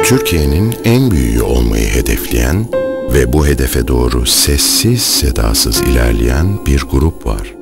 Türkiye'nin en büyüğü olmayı hedefleyen ve bu hedefe doğru sessiz sedasız ilerleyen bir grup var.